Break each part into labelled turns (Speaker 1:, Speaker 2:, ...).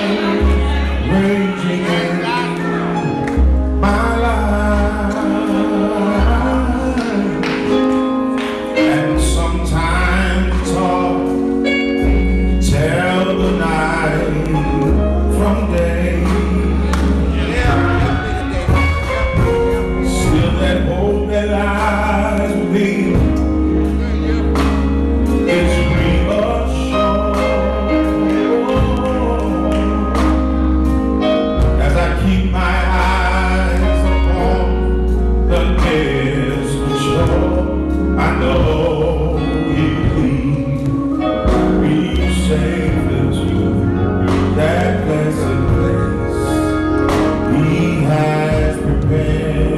Speaker 1: raging in my life, and sometimes it's hard to tell the night from day. Still that hope that lies within is reassured as I keep my eyes upon the distant shore. I know He'll lead me safely to that blessed place He has prepared.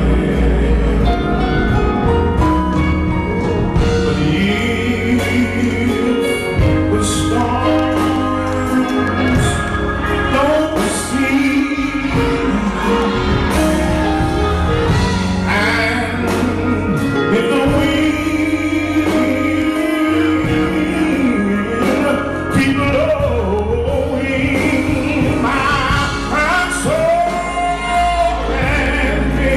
Speaker 1: But if the storms don't cease, and if the wind keep blowing, my soul and me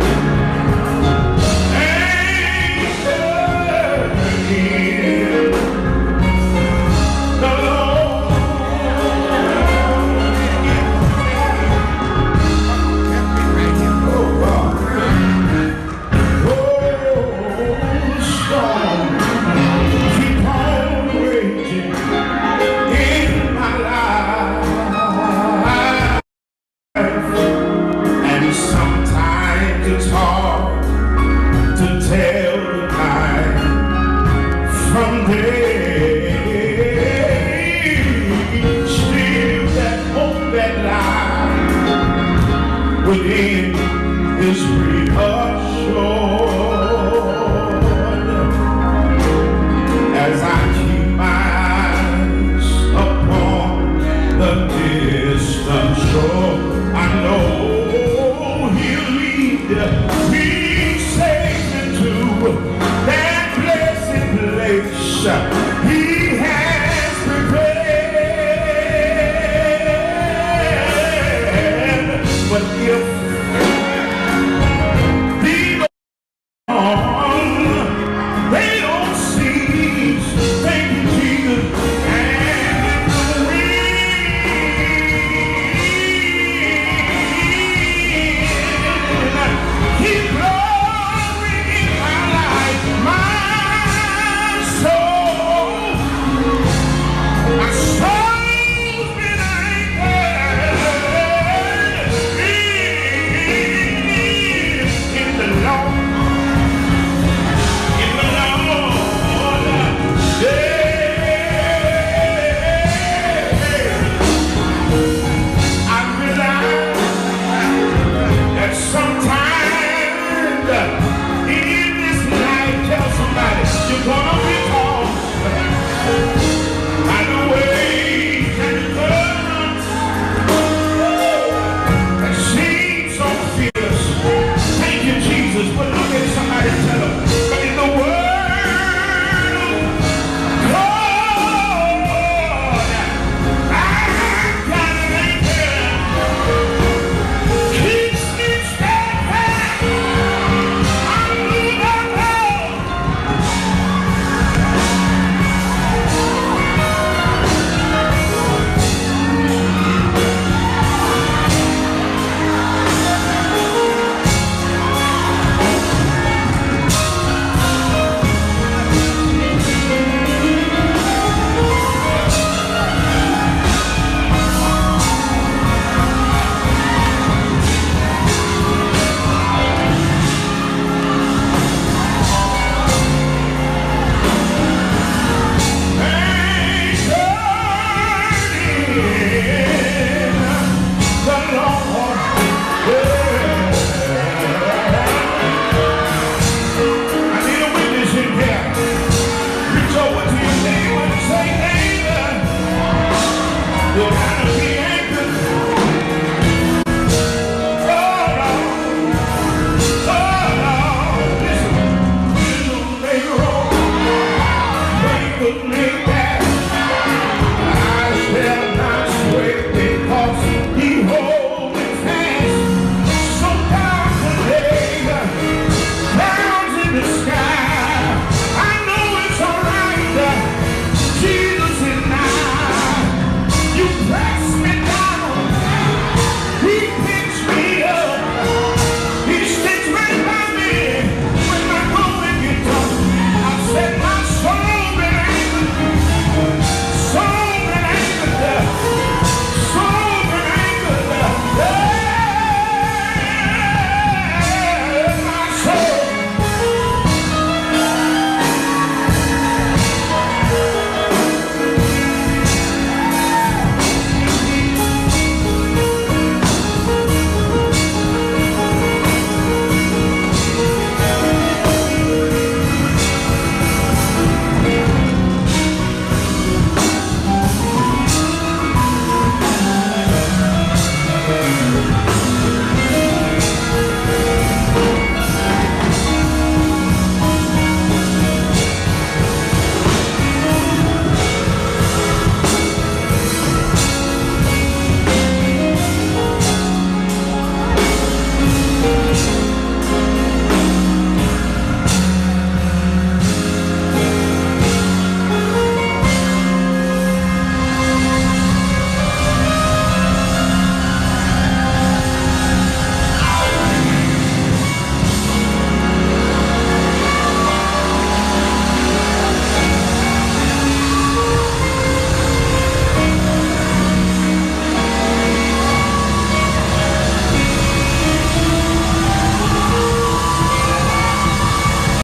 Speaker 1: it's hard to tell the night from day. Still that hope that lies within is real.